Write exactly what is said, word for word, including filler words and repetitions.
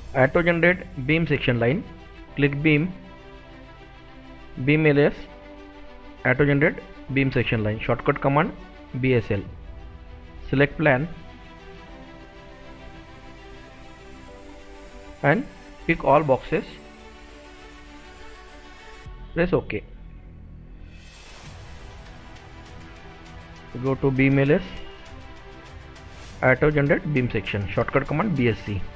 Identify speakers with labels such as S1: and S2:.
S1: auto generate beam section line, click beam, beam alias, auto generate beam section line, shortcut command B S L, select plan and pick all boxes, press OK. Go to beam alias, auto generate beam section, shortcut command B S C.